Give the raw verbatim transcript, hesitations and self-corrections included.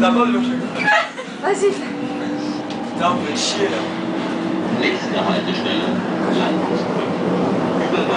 T'as pas de Vas-y. Putain, on peut chier là. Nächste Haltestelle, Landungsbrücken.